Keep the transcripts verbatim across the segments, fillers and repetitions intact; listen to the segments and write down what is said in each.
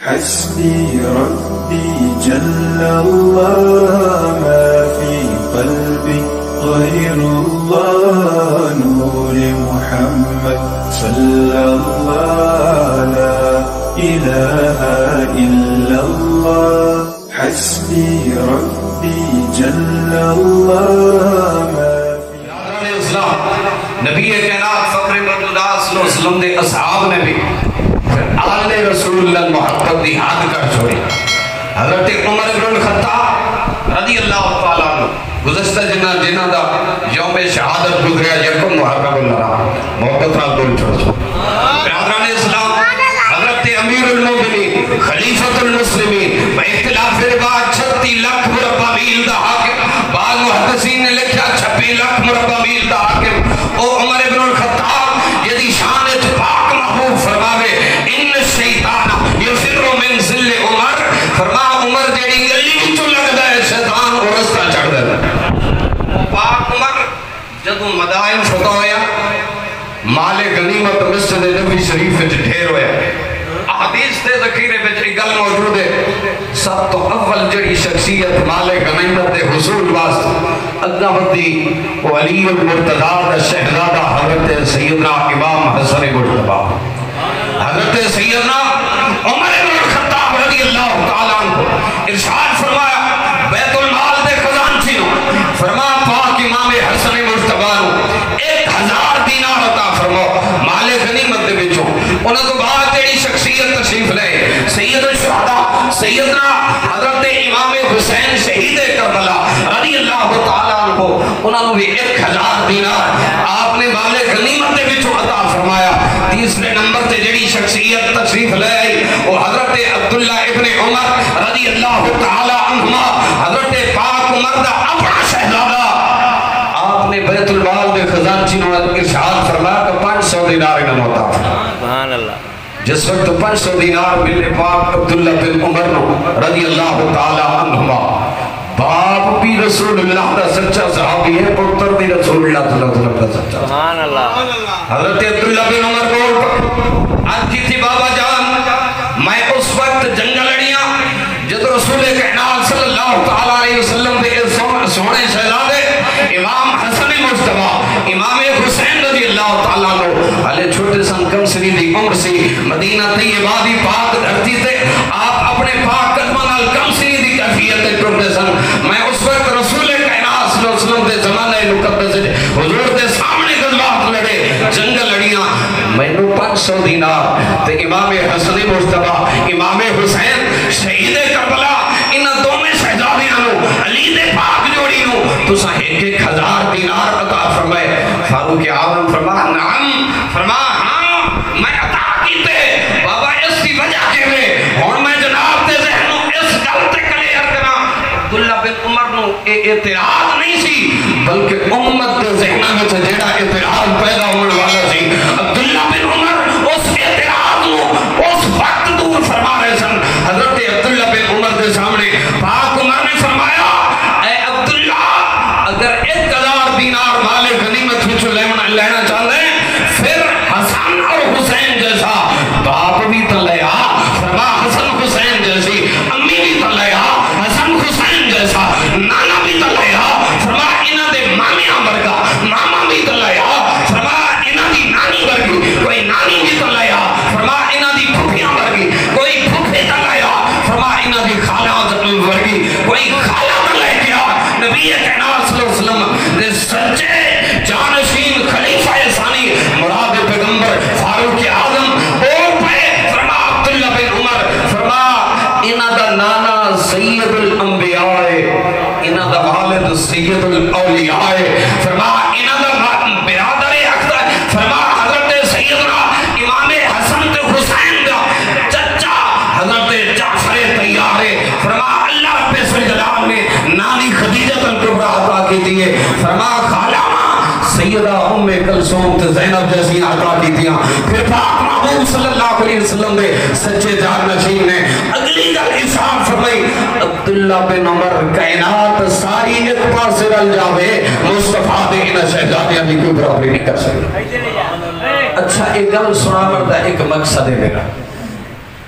حسبي ربي جل الله ما في قلبي غير الله نور محمد صلى الله لا إله إلا الله حسبي ربي جل الله ما في نبی کائنات فقر موجودات صلی اللہ علیہ وسلم دے اصحاب نے بھی آل رسول اللہ محبت دی حد کر چھوڑی. حضرت عمر بن الخطاب رضی اللہ تعالیٰ عنہ گزشتہ جنہ جنہ دا یوم شہادت گزریا یکم محرم اللہ محبت نال دل چھوڑ چھوڑ. برادران اسلام حضرت امیر المومنین خلیفۃ المسلمین با اختلاف روایت چھتی لاکھ مربع میل دا حاکم بعض محدثین نے لکھا چھبی لاکھ مربع میل دا حاکم او عمر بن الخطاب یدی شان پاک محبوب فرماوے ان الشیطان یفر من ذل عمر فرما عمر جیڑی گلی چو لگدا ہے شیطان اور رستہ چڑھ دے. پاک عمر جدو مدائن فتح ہویا مال غنیمت مسجد نبی شریف وچ ڈھیر ہویا. حدیث دے ذخیرے وچ ایک گل موجود ہے سب تو اول جڑی شخصیت مال غنیمت دے حصول واسطے اللہ ودی ولی المرتضی دا شہزادہ حضرت سیدنا امام حسن مجتبی حضرت سیدنا عمر بن الخطاب رضی اللہ تعالیٰ عنہ ارشاد فرمایا بیت المال دے خزانچی نو فرما پاک امام حسن مجتبی نو ایک ہزار دینار عطا فرماؤ مال غنیمت دے بچوں. انہوں تو بعد تیری شخصیت تشریف لے سید الشہداء سیدنا حضرت امام حسین شہید کربلا رضی اللہ تعالیٰ عنہ انہوں نے بھی ایک ہزار دینار آپ نے مال غنیمت دے بچوں عطا فرمایا. تیسرے نمبر تے جڑی شخصیت تشریف لے آئی وہ حضرت عبداللہ ابن عمر رضی اللہ تعالیٰ عنہما حضرت پاک عمر دا اپنا شہزادہ آپ نے بیت المال دے خزانچی نو ارشاد فرمایا کہ پانچ سو دینار انہوں عطا سبحان اللہ. جس وقت پانچ سو دینار ملے پاک عبداللہ بن عمر نو رضی اللہ تعالیٰ عنہما باپ بھی رسول اللہ دا سچا صحابی ہے پتر بھی رسول اللہ صلی اللہ علیہ وسلم دا سچا سبحان اللہ. حضرت عبداللہ بن عمر کو آج کی تھی بابا جان میں اس وقت جنگ لڑیاں جد رسول کائنات صلی اللہ تعالیٰ علیہ وسلم دے سونے شہزادے امام حسن مجتبی امام حسین رضی اللہ تعالیٰ عنہ علیہ چھوٹے سن کم سنی دی عمر سی مدینہ طیبہ دی پاک دھرتی تے آپ اپنے پاک قدمہ نال کم سنی دی کیفیت ٹوٹے سن. میں اس وقت رسول کائنات صلی اللہ علیہ وسلم دے زمانہ مقدس حضور دے سامنے غزوات لڑے جنگ لڑیاں میں نو پانچ سو دینار تے امام حسن مجتبی امام حسین شہید کربلا ان دونوں شہزادیاں نو علی دے پاک جوڑی نو تساں ایک ایک ہزار دینار عطا فرمائے. فاروق اعظم فرمایا نعم فرمایا ہاں میں عطا کیتے بابا اس کی وجہ کے میں اور میں جناب دے ذہنوں اس گل تے کلیئر کرا. عبداللہ بن عمر نو اعتراض نہیں سی بلکہ امت دے ذہنوں میں سے جیڑا اعتراض پیدا ہونے والا سی عبداللہ بن عمر اس اعتراض نو اس وقت دور فرما رہے سن. حضرت عبداللہ بن عمر دے سامنے پاک عمر نے فرمایا اے عبداللہ اگر ایک ہزار دینار مال غنیمت وچوں لینا لینا چاہتے ہیں پھر حسن اور حسین جیسا باپ بھی تو لیا فرما حسن حسین جیسی امی بھی تو لیا حسن حسین جیسا نانا بھی تو لیا فرما انہاں دے مامیاں ورگا ماما بھی تو لیا فرما انہاں دی نانی ورگی کوئی نانی بھی تو لیا فرما انہاں دی پھپھیاں ورگی کوئی پھپھی تو لیا فرما انہاں دی خالہ ورگی کوئی خالہ تو لے گیا. نبی کائنات صلی اللہ علیہ وسلم دے سچے جانشین خلیفہ ثانی مراد پیغمبر فاروق اعظم اور پہ فرما عبداللہ بن عمر فرما انہاں دا نانا سید الانبیاء انہاں دا والد سید الاولیاء فرما انہاں دا برادر اکثر فرما حضرت سیدنا امام حسن تے حسین دا چچا حضرت جعفر تیار فرما اللہ رب الجلال نے نانی خدیجہ الکبریٰ عطا کی دیئے فرما خالہ سیدہ ام کلثوم تے زینب جیسی عطا کی دیا. پھر پاک محبوب صلی اللہ علیہ وسلم نے سچے جانشین نے اگلی گل ارشاد فرمائی عبداللہ بن عمر کائنات ساری ایک پاس رل جاوے مصطفیٰ دے انہاں شہزادیاں بھی کوئی برابری نہیں کر سکتے. اچھا ایک گل سنا مرتا ایک مقصد ہے میرا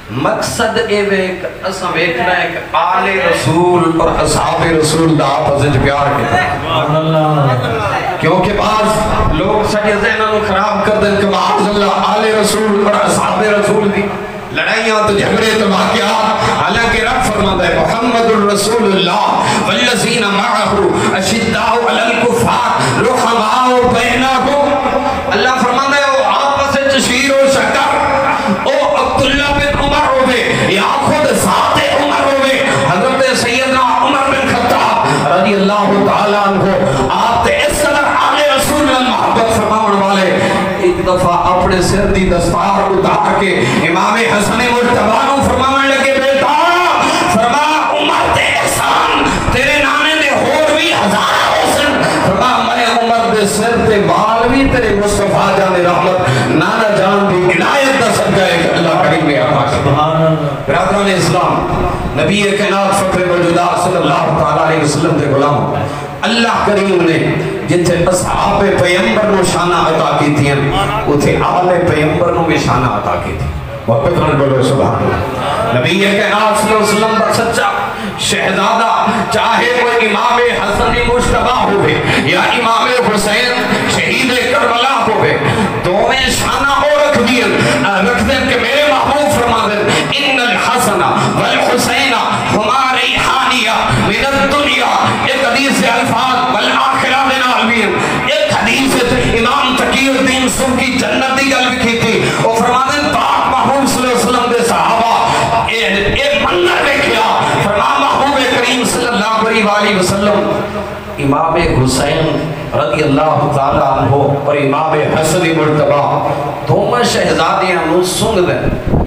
مقصد اے ویک اساں ویکھنا ہے کہ آل رسول اور اصحاب رسول دا آپس وچ پیار کیتا کیونکہ بعض لوگ ساڈے ذہناں نوں خراب کر دین کہ معاذ اللہ آل رسول اور اصحاب رسول دی لڑائیاں تو جھگڑے تو واقعات، حالانکہ رب فرماتا ہے محمد الرسول اللہ والذین معه اشداء علی الکفار رحماء بینہم، اللہ فرماتا ہے وہ آپس وچ شیر و شکر، او عبداللہ بن عمر ہوئے یا خود ذات عمر ہوئے حضرت سیدنا عمر بن خطاب رضی اللہ تعالیٰ عنہ، آپ تے اس قدر آل رسول اللہ محبت فرماؤن والے ایک دفعہ اپنے سر دی دستار اتار کے امام حسن مجتبیٰ نو فرمانے لگے بیٹا فرما عمر تے احسان تیرے نانے دے ہور بھی ہزارہ حسن، فرما میں عمر دے سر تے بال بھی تیرے مصطفیٰ جان رحمت نانا جان دی عنایت دا صدقہ ہے کہ اللہ کریم میں عطا کرے۔ برادران اسلام، نبی کائنات فخر موجودات صلی اللہ علیہ وسلم دے غلام اللہ کریم نے جتھے اصحاب پیغمبر نو شانہ عطا کی تھی اتھے آل پیغمبر نو بھی شانہ عطا کی تھی۔ وقت رن بولو سبحان اللہ۔ نبی کائنات صلی اللہ علیہ وسلم پر سچا شہزادہ چاہے کوئی امام حسن مجتبیٰ ہوئے یا امام حسین شہید کربلا ہوئے، دوویں شانہ اور رکھ دیں رکھ دیں کہ میرے محبوب فرما دیں ان الحسن والحسین ہما ریحانیہ من الدنیا، ایک حدیث الفاظ والآخرہ من العالمین، ایک حدیث امام تقی الدین سبکی جنت دی گل بھی تھی، وہ فرما دیں پاک محبوب صلی اللہ علیہ وسلم دے صحابہ ایک منظر دیکھیا، فرما محبوب کریم صلی اللہ علیہ وسلم امام حسین رضی اللہ تعالیٰ عنہ اور امام حسن مجتبیٰ دونوں شہزادیاں نو سنگ دیں،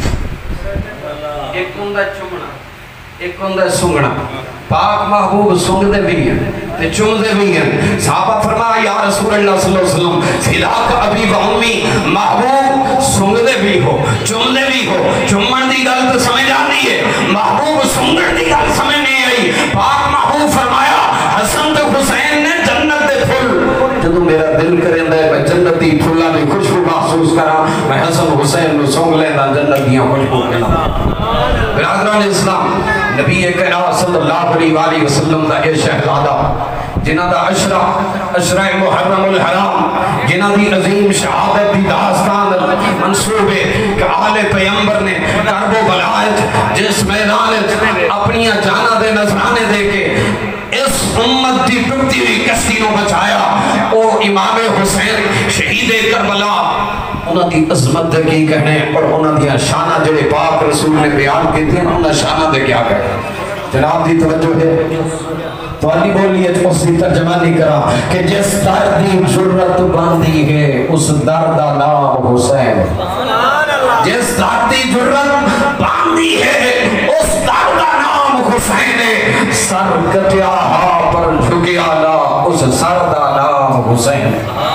ایک ہوندا چمنا ایک ہوندا سنگنا، پاک محبوب سنگ دے بھی ہیں تے چم دے بھی ہیں۔ صحابہ فرمایا یا رسول اللہ صلی اللہ علیہ وسلم فداک ابی و امی، محبوب سنگ دے بھی ہو چم دے بھی ہو، چمن دی گل تو سمجھ آتی ہے، محبوب سنگن دی گل سمجھ نہیں آئی۔ پاک محبوب فرمایا حسن تے حسین نے جنت دے پھل، جدو میرا دل کریں دے میں جنت دی پھلاں دی خوشبو محسوس کرا، میں حسن حسین نو سونگ لینا جنت دیاں خوشبو کرنا۔ برادران اسلام، نبی کائنات صلی اللہ علیہ وسلم دا اے شہزادہ جنہ دا عشرہ عشرہ محرم الحرام، جنہ دی عظیم شہادت دی داستان منصوب ہے کہ آل پیغمبر نے کرب و بلائت جس میدان اپنی جانہ دے نذرانے دے کے اس امت دی ڈوبتی ہوئی کشتی نو بچایا، او امام حسین شہید کربلا، انہاں دی عظمت دے کی کہنے اور انہاں دی شانہ جڑے پاک رسول نے بیان کی تھی انہاں شانہ دے کیا کہنے۔ جناب دی توجہ ہے تو علی بولیے اس کی ترجمہ نہیں کرا کہ جس درد دی جرت باندھی ہے اس درد دا نام حسین، جس درد دی جرت باندھی ہے اس درد دا نام حسین ہے، سر کٹیا ہاں پر جھکیا لا اس سر دا نام حسین،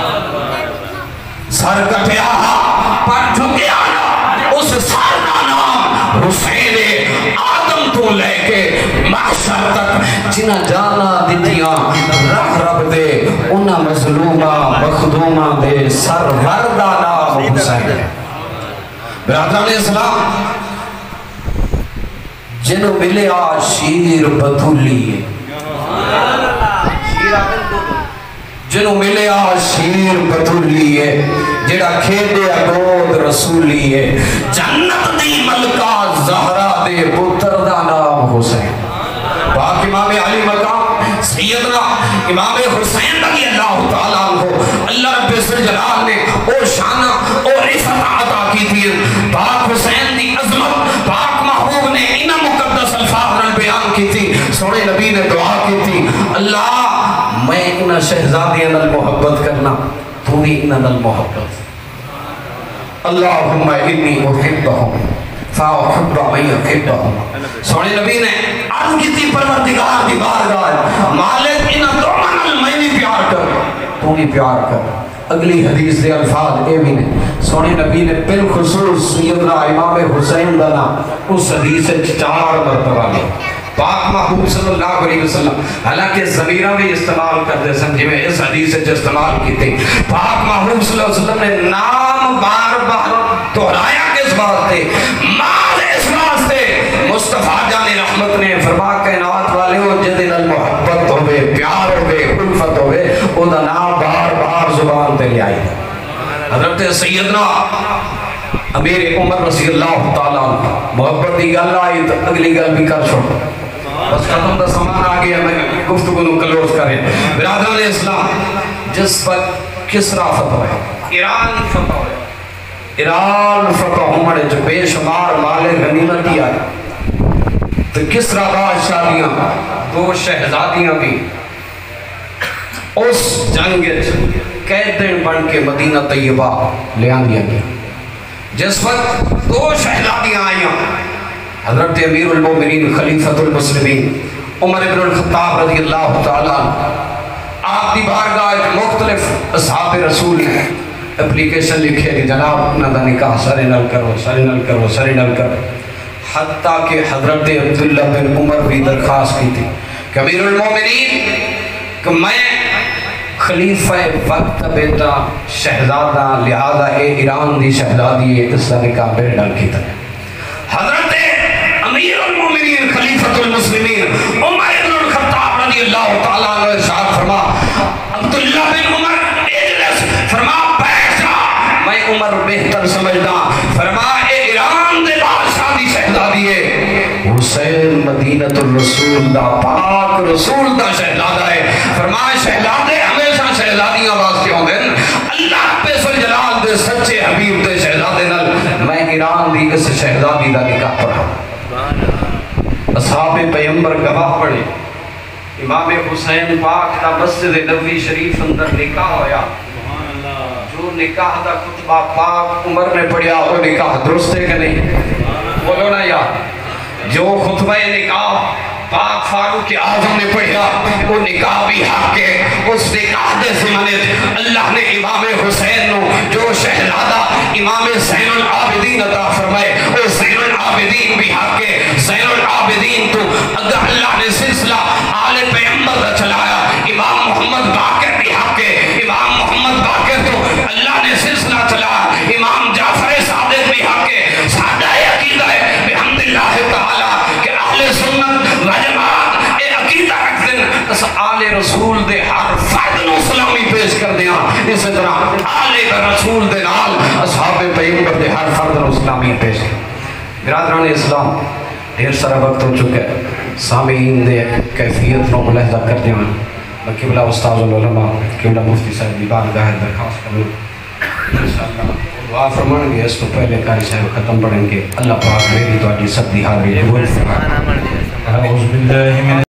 سر کٹیا ہاں پر جھکیا لا اس سر دا نام حسین ہے۔ آدم تو لے کے محشر تک جنہ جانا دیتیاں رہ رب دے انہ مظلومہ مخدومہ دے سر وردہ نام حسین ہے۔ برادران اسلام، جنہوں ملے آج شیر بطولی، جنہوں ملے آج شیر بطولی ہے، جڑا کھیدے اگود رسولی ہے، جنت دی ملکہ زہرہ دے پتر دا نام حسین۔ پاک امام علی مقام سیدنا امام حسین رضی اللہ تعالیٰ عنہ اللہ رب جلال نے او شانہ او رفت عطا کی تھی۔ پاک حسین دی عظمت پاک محبوب نے انہ مقدس الفاظ نے بیان کی تھی، سونے نبی نے دعا کی تھی اللہ میں انہ شہزادی انہ محبت کرنا، تو بھی انہ محبت، اللہم انی محبہم فاحب من یحبہم۔ سونے نبی نے عرض کی تھی پروردگار دی بارگاہ مالک انہ دعوان میں بھی پیار کر تو بھی پیار کر۔ اگلی حدیث دے الفاظ اے بھی نے سونے نبی نے بالخصوص سیدنا امام حسین دنا اس حدیث چار مرتبہ لے۔ پاک محبوب صلی اللہ علیہ وسلم حالانکہ ضمیرہ بھی استعمال کرتے سمجھے میں اس حدیث سے استعمال کی تھی، پاک محبوب صلی اللہ علیہ وسلم نے نام بار بار دہرایا کس بات تھے، مال اس بات رحمت نے فرما کائنات والے ہو جدے نال محبت ہوے پیار ہوے الفت ہوے او دا نام بار بار زبان تے لے آئی حضرت سیدنا امیر عمر رضی اللہ تعالیٰ محبت دی گل آئی تو اگلی گل بھی کر چھوڑ بس ختم دا سامان آ گیا میں گفتگو نو کلوز کریں برادران اسلام جس وقت کسرا فتح ہے ایران فتح ہے ایران فتح ہونے جو بے شمار مال غنیمت دیا تو کسرا بادشاہیاں دو شہزادیاں بھی اس جنگ قیدین بن کے مدینہ طیبہ لے آن دیا گیا جس وقت دو شہزادیاں آئیاں حضرت امیر المومنین خلیفۃ المسلمین عمر بن الخطاب رضی اللہ تعالیٰ آپ دی بارگاہ مختلف اصحاب رسول نے اپلیکیشن لکھے کہ جناب اپنا دا نکاح سرے نل کرو سرے نل کرو سرے نل کرو حتیٰ کہ حضرت عبداللہ بن عمر بھی درخواست کی تھی کہ امیر المومنین کہ میں خلیفہ وقت بیٹا شہزادہ لہذا اے ایران دی شہزادی ہے اس کا نکاح میرے نال کی طرح حضرت امیر المومنین خلیفۃ المسلمین عمر بن الخطاب رضی اللہ تعالیٰ عنہ ارشاد فرما عبداللہ بن عمر اجلس فرما بیٹھ جا میں عمر بہتر سمجھدا فرما اے ایران دے بادشاہ دی شہزادی ہے حسین مدینہ الرسول دا پاک رسول دا شہزادہ ہے فرما شہزادے ہمیشہ شہزادیاں واسطے ہوندے اللہ پہ سل جلال دے سچے حبیب دے شہزادے نال میں ایران دی اس شہزادی دا نکاح پڑھا اصحاب پیغمبر گواہ پڑھے امام حسین پاک دا مسجد نبوی شریف اندر نکاح ہویا جو نکاح دا خطبہ پاک عمر نے پڑھیا وہ نکاح درست ہے کہ نہیں بولو نا یار جو خطبہ نکاح پاک فاروق اعظم نے پڑھیا وہ نکاح بھی حق ہے اس نکاح دے زمانے اللہ نے امام حسین نو جو شہزادہ امام زین العابدین عطا فرمائے وہ زین العابدین بھی حق ہے زین العابدین تو اگر اللہ نے سلسلہ آل پیغمبر کا چلایا امام محمد باقر بھی حق ہے امام محمد باقر تو اللہ نے سلسلہ چلایا امام جعفر صادق بھی حق ہے سادہ عقیدہ ہے بحمداللہ تعالی کہ اہل سنت وجماعت اے عقیدہ رکھ دیں اس آل رسول دے ہر فرد نو سلامی پیش کر دیا اس طرح آل رسول دے نال اصحاب پیغمبر دے ہر فرد نو سلامی پیش کر برادران اسلام ڈھیر سارا وقت ہو چکا ہے سامعین دے کیفیت نو ملاحظہ کر دیا میں قبلہ استاذ العلماء قبلہ مفتی صاحب دی بارگاہ درخواست کروں انشاءاللہ دعا فرمان گے اس کو پہلے قاری صاحب ختم پڑھیں گے اللہ پاک میری تو آجی سب دی حاضری قبول فرمائے اعوذ باللہ من